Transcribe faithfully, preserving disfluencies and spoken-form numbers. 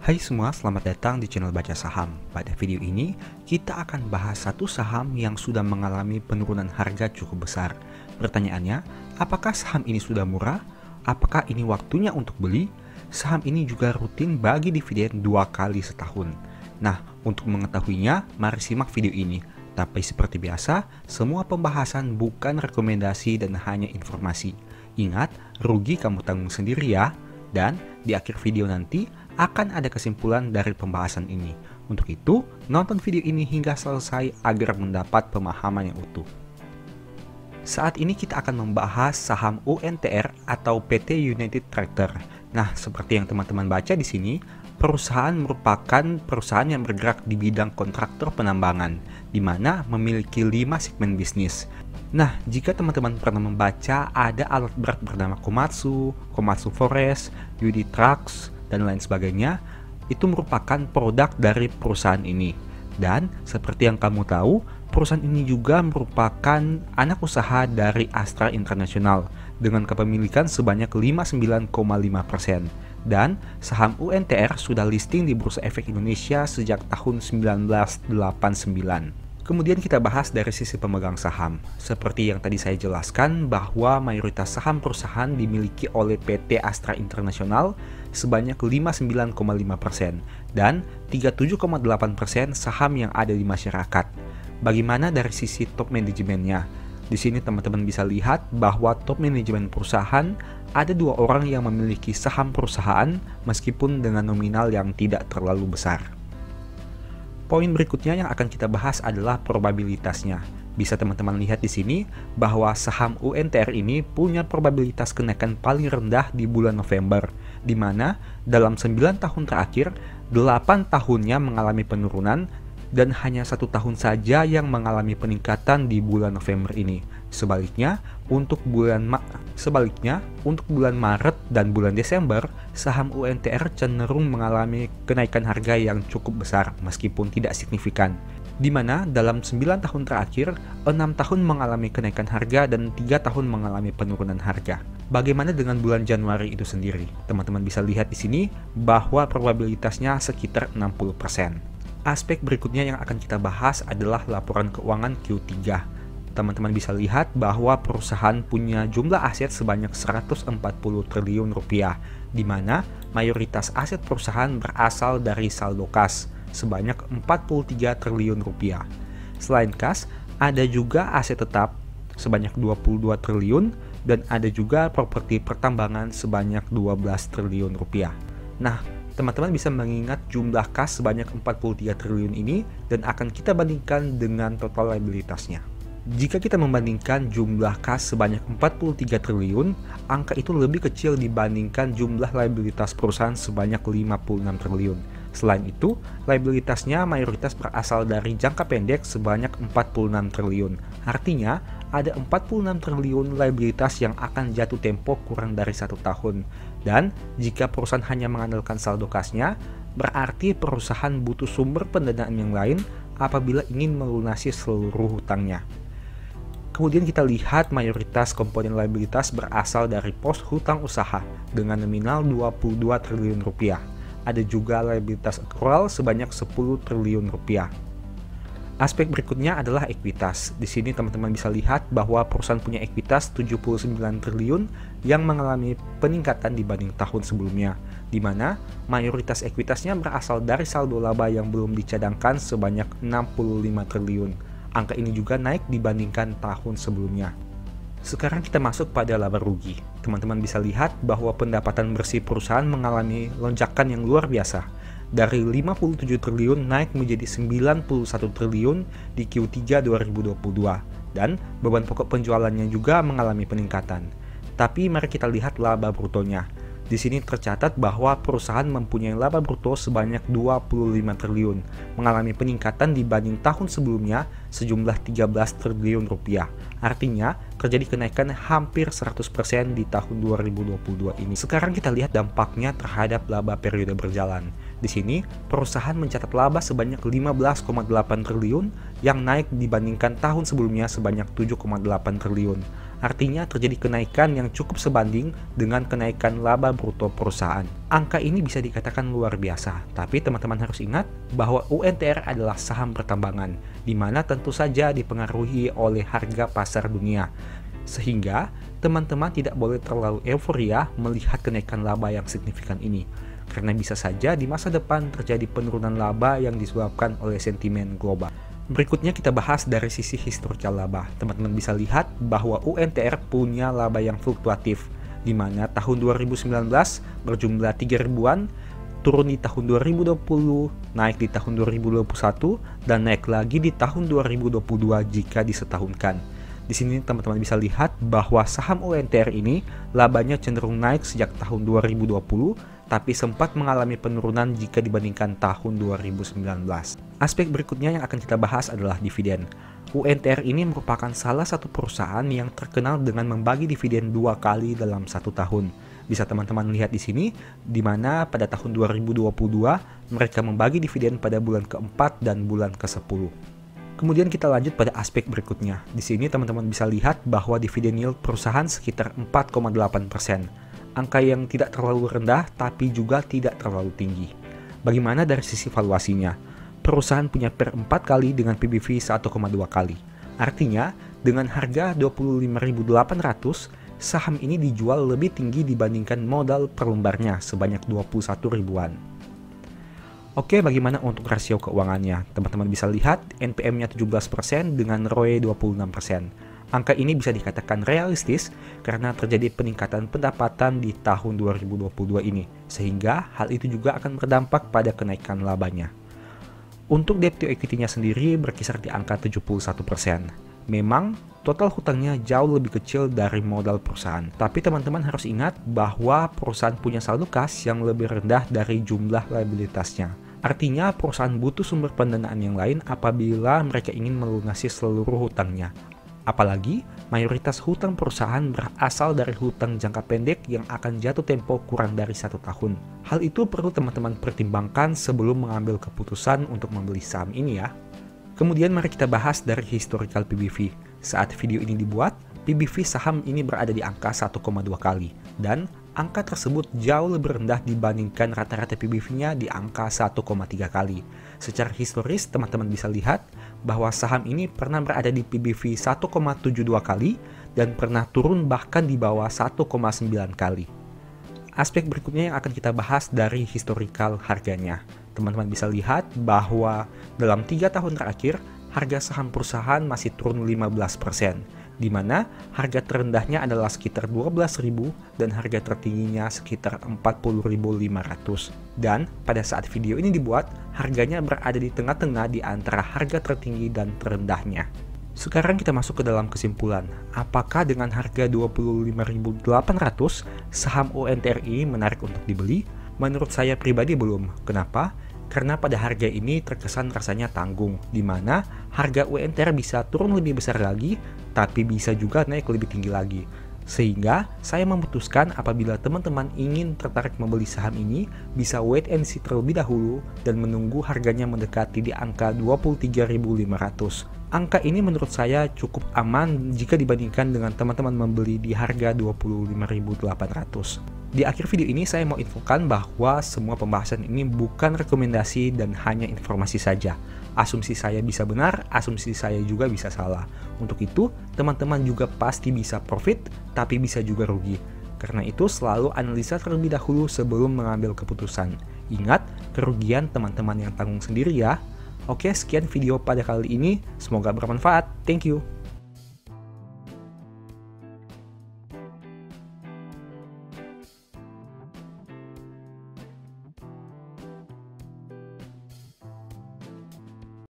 Hai semua, selamat datang di channel Baca Saham. Pada video ini, kita akan bahas satu saham yang sudah mengalami penurunan harga cukup besar. Pertanyaannya, apakah saham ini sudah murah? Apakah ini waktunya untuk beli? Saham ini juga rutin bagi dividen dua kali setahun. Nah, untuk mengetahuinya, mari simak video ini. Tapi seperti biasa, semua pembahasan bukan rekomendasi dan hanya informasi. Ingat, rugi kamu tanggung sendiri ya. Dan di akhir video nanti, akan ada kesimpulan dari pembahasan ini. Untuk itu, nonton video ini hingga selesai agar mendapat pemahaman yang utuh. Saat ini kita akan membahas saham U N T R atau P T United Tractor. Nah, seperti yang teman-teman baca di sini, perusahaan merupakan perusahaan yang bergerak di bidang kontraktor penambangan, di mana memiliki lima segmen bisnis. Nah, jika teman-teman pernah membaca ada alat berat bernama Komatsu, Komatsu Forest, U D Trucks, dan lain sebagainya, itu merupakan produk dari perusahaan ini. Dan seperti yang kamu tahu, perusahaan ini juga merupakan anak usaha dari Astra International dengan kepemilikan sebanyak lima puluh sembilan koma lima persen. Dan saham U N T R sudah listing di Bursa Efek Indonesia sejak tahun seribu sembilan ratus delapan puluh sembilan. Kemudian kita bahas dari sisi pemegang saham. Seperti yang tadi saya jelaskan bahwa mayoritas saham perusahaan dimiliki oleh P T Astra International sebanyak lima puluh sembilan koma lima persen dan tiga puluh tujuh koma delapan persen saham yang ada di masyarakat. Bagaimana dari sisi top manajemennya? Di sini teman-teman bisa lihat bahwa top manajemen perusahaan ada dua orang yang memiliki saham perusahaan meskipun dengan nominal yang tidak terlalu besar. Poin berikutnya yang akan kita bahas adalah probabilitasnya. Bisa teman-teman lihat di sini bahwa saham U N T R ini punya probabilitas kenaikan paling rendah di bulan November, di mana dalam sembilan tahun terakhir, delapan tahunnya mengalami penurunan dan hanya satu tahun saja yang mengalami peningkatan di bulan November ini. Sebaliknya, untuk bulan Ma sebaliknya untuk bulan Maret dan bulan Desember, saham U N T R cenderung mengalami kenaikan harga yang cukup besar meskipun tidak signifikan. Di mana dalam sembilan tahun terakhir, enam tahun mengalami kenaikan harga dan tiga tahun mengalami penurunan harga. Bagaimana dengan bulan Januari itu sendiri? Teman-teman bisa lihat di sini bahwa probabilitasnya sekitar enam puluh persen. Aspek berikutnya yang akan kita bahas adalah laporan keuangan Q tiga. Teman-teman bisa lihat bahwa perusahaan punya jumlah aset sebanyak seratus empat puluh triliun rupiah, di mana mayoritas aset perusahaan berasal dari saldo kas sebanyak empat puluh tiga triliun rupiah. Selain kas, ada juga aset tetap sebanyak dua puluh dua triliun dan ada juga properti pertambangan sebanyak dua belas triliun rupiah. Nah, teman-teman bisa mengingat jumlah kas sebanyak empat puluh tiga triliun ini dan akan kita bandingkan dengan total liabilitasnya. Jika kita membandingkan jumlah kas sebanyak empat puluh tiga triliun, angka itu lebih kecil dibandingkan jumlah liabilitas perusahaan sebanyak lima puluh enam triliun. Selain itu, liabilitasnya mayoritas berasal dari jangka pendek sebanyak empat puluh enam triliun. Artinya, ada empat puluh enam triliun liabilitas yang akan jatuh tempo kurang dari satu tahun. Dan jika perusahaan hanya mengandalkan saldo kasnya, berarti perusahaan butuh sumber pendanaan yang lain apabila ingin melunasi seluruh hutangnya. Kemudian kita lihat mayoritas komponen liabilitas berasal dari pos hutang usaha dengan nominal dua puluh dua triliun rupiah. Ada juga liabilitas akrual sebanyak sepuluh triliun rupiah. Aspek berikutnya adalah ekuitas. Di sini teman-teman bisa lihat bahwa perusahaan punya ekuitas tujuh puluh sembilan triliun yang mengalami peningkatan dibanding tahun sebelumnya, di mana mayoritas ekuitasnya berasal dari saldo laba yang belum dicadangkan sebanyak enam puluh lima triliun. Angka ini juga naik dibandingkan tahun sebelumnya. Sekarang kita masuk pada laba rugi. Teman-teman bisa lihat bahwa pendapatan bersih perusahaan mengalami lonjakan yang luar biasa. Dari lima puluh tujuh triliun naik menjadi sembilan puluh satu triliun di Q tiga dua ribu dua puluh dua. Dan beban pokok penjualannya juga mengalami peningkatan. Tapi mari kita lihat laba brutonya. Di sini tercatat bahwa perusahaan mempunyai laba bruto sebanyak dua puluh lima triliun, mengalami peningkatan dibanding tahun sebelumnya sejumlah tiga belas triliun rupiah. Artinya, terjadi kenaikan hampir seratus persen di tahun dua ribu dua puluh dua ini. Sekarang kita lihat dampaknya terhadap laba periode berjalan. Di sini, perusahaan mencatat laba sebanyak lima belas koma delapan triliun yang naik dibandingkan tahun sebelumnya sebanyak tujuh koma delapan triliun. Artinya terjadi kenaikan yang cukup sebanding dengan kenaikan laba bruto perusahaan. Angka ini bisa dikatakan luar biasa, tapi teman-teman harus ingat bahwa U N T R adalah saham pertambangan, di mana tentu saja dipengaruhi oleh harga pasar dunia. Sehingga teman-teman tidak boleh terlalu euforia melihat kenaikan laba yang signifikan ini, karena bisa saja di masa depan terjadi penurunan laba yang disebabkan oleh sentimen global. Berikutnya kita bahas dari sisi historical laba. Teman-teman bisa lihat bahwa U N T R punya laba yang fluktuatif, di mana tahun dua ribu sembilan belas berjumlah tiga ribuan, turun di tahun dua ribu dua puluh, naik di tahun dua ribu dua puluh satu, dan naik lagi di tahun dua ribu dua puluh dua jika disetahunkan. Di sini teman-teman bisa lihat bahwa saham U N T R ini labanya cenderung naik sejak tahun dua ribu dua puluh, tapi sempat mengalami penurunan jika dibandingkan tahun dua ribu sembilan belas. Aspek berikutnya yang akan kita bahas adalah dividen. U N T R ini merupakan salah satu perusahaan yang terkenal dengan membagi dividen dua kali dalam satu tahun. Bisa teman-teman lihat di sini, di mana pada tahun dua ribu dua puluh dua mereka membagi dividen pada bulan keempat dan bulan kesepuluh. Kemudian kita lanjut pada aspek berikutnya. Di sini teman-teman bisa lihat bahwa dividen yield perusahaan sekitar empat koma delapan persen. Angka yang tidak terlalu rendah tapi juga tidak terlalu tinggi. Bagaimana dari sisi valuasinya? Perusahaan punya P E R empat kali dengan P B V satu koma dua kali. Artinya, dengan harga dua puluh lima ribu delapan ratus, saham ini dijual lebih tinggi dibandingkan modal per lembarnya sebanyak dua puluh satu ribuan. Oke, bagaimana untuk rasio keuangannya? Teman-teman bisa lihat N P M-nya tujuh belas persen dengan R O E dua puluh enam persen. Angka ini bisa dikatakan realistis karena terjadi peningkatan pendapatan di tahun dua ribu dua puluh dua ini, sehingga hal itu juga akan berdampak pada kenaikan labanya. Untuk debt to equity-nya sendiri berkisar di angka tujuh puluh satu persen. Memang total hutangnya jauh lebih kecil dari modal perusahaan, tapi teman-teman harus ingat bahwa perusahaan punya saldo kas yang lebih rendah dari jumlah liabilitasnya. Artinya perusahaan butuh sumber pendanaan yang lain apabila mereka ingin melunasi seluruh hutangnya. Apalagi mayoritas hutang perusahaan berasal dari hutang jangka pendek yang akan jatuh tempo kurang dari satu tahun. Hal itu perlu teman-teman pertimbangkan sebelum mengambil keputusan untuk membeli saham ini ya. Kemudian mari kita bahas dari historical P B V. Saat video ini dibuat, P B V saham ini berada di angka satu koma dua kali, dan angka tersebut jauh lebih rendah dibandingkan rata-rata P B V-nya di angka satu koma tiga kali. Secara historis, teman-teman bisa lihat bahwa saham ini pernah berada di P B V satu koma tujuh dua kali dan pernah turun bahkan di bawah satu koma sembilan kali. Aspek berikutnya yang akan kita bahas dari historical harganya. Teman-teman bisa lihat bahwa dalam tiga tahun terakhir, harga saham perusahaan masih turun lima belas persen, di mana harga terendahnya adalah sekitar dua belas ribu dan harga tertingginya sekitar empat puluh ribu lima ratus. Dan pada saat video ini dibuat, harganya berada di tengah-tengah di antara harga tertinggi dan terendahnya. Sekarang kita masuk ke dalam kesimpulan. Apakah dengan harga dua puluh lima ribu delapan ratus, saham U N T R ini menarik untuk dibeli? Menurut saya pribadi belum. Kenapa? Karena pada harga ini terkesan rasanya tanggung, di mana harga U N T R bisa turun lebih besar lagi, tapi bisa juga naik lebih tinggi lagi. Sehingga saya memutuskan apabila teman-teman ingin tertarik membeli saham ini, bisa wait and see terlebih dahulu dan menunggu harganya mendekati di angka dua puluh tiga ribu lima ratus. Angka ini menurut saya cukup aman jika dibandingkan dengan teman-teman membeli di harga dua puluh lima ribu delapan ratus. Di akhir video ini saya mau infokan bahwa semua pembahasan ini bukan rekomendasi dan hanya informasi saja. Asumsi saya bisa benar, asumsi saya juga bisa salah. Untuk itu, teman-teman juga pasti bisa profit, tapi bisa juga rugi. Karena itu selalu analisa terlebih dahulu sebelum mengambil keputusan. Ingat, kerugian teman-teman yang tanggung sendiri ya. Oke, sekian video pada kali ini. Semoga bermanfaat. Thank you.